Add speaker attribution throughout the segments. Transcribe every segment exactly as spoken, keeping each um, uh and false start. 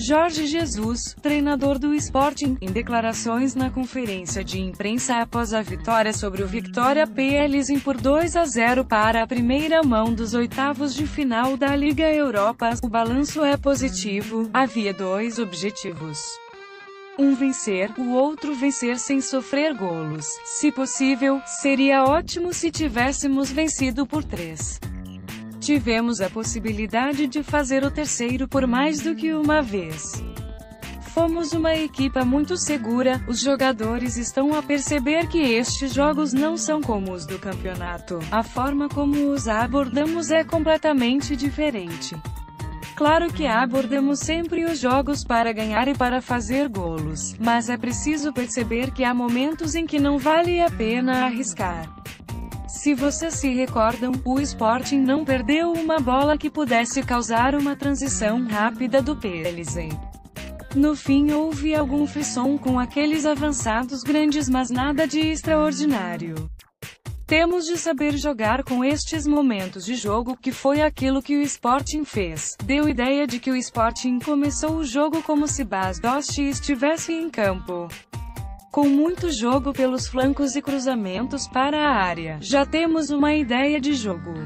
Speaker 1: Jorge Jesus, treinador do Sporting, em declarações na conferência de imprensa após a vitória sobre o Vitória Plzen por dois a zero para a primeira mão dos oitavos de final da Liga Europa, o balanço é positivo. Havia dois objetivos. Um vencer, o outro vencer sem sofrer golos. Se possível, seria ótimo se tivéssemos vencido por três. Tivemos a possibilidade de fazer o terceiro por mais do que uma vez. Fomos uma equipa muito segura, os jogadores estão a perceber que estes jogos não são como os do campeonato. A forma como os abordamos é completamente diferente. Claro que abordamos sempre os jogos para ganhar e para fazer golos, mas é preciso perceber que há momentos em que não vale a pena arriscar. Se vocês se recordam, o Sporting não perdeu uma bola que pudesse causar uma transição rápida do Plzen. No fim houve algum frisson com aqueles avançados grandes, mas nada de extraordinário. Temos de saber jogar com estes momentos de jogo, que foi aquilo que o Sporting fez. Deu ideia de que o Sporting começou o jogo como se Bas Dost estivesse em campo, com muito jogo pelos flancos e cruzamentos para a área. Já temos uma ideia de jogo.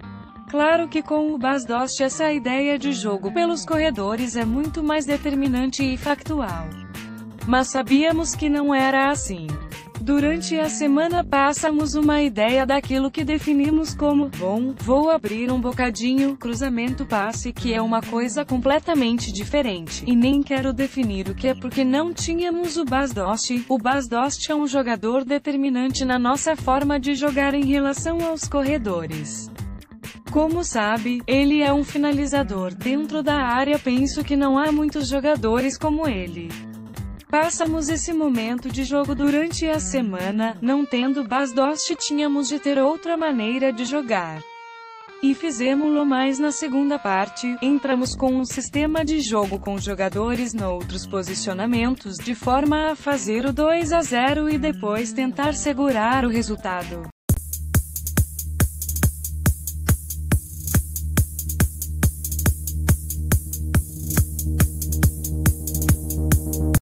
Speaker 1: Claro que com o Bas Dost essa ideia de jogo pelos corredores é muito mais determinante e factual. Mas sabíamos que não era assim. Durante a semana passamos uma ideia daquilo que definimos como, bom, vou abrir um bocadinho, cruzamento passe, que é uma coisa completamente diferente. E nem quero definir o que é porque não tínhamos o Bas Dost. O Bas Dost é um jogador determinante na nossa forma de jogar em relação aos corredores. Como sabe, ele é um finalizador dentro da área. Penso que não há muitos jogadores como ele. Passamos esse momento de jogo durante a semana, não tendo Bas Dost tínhamos de ter outra maneira de jogar. E fizemo-lo mais na segunda parte, entramos com um sistema de jogo com jogadores noutros posicionamentos de forma a fazer o dois a zero e depois tentar segurar o resultado.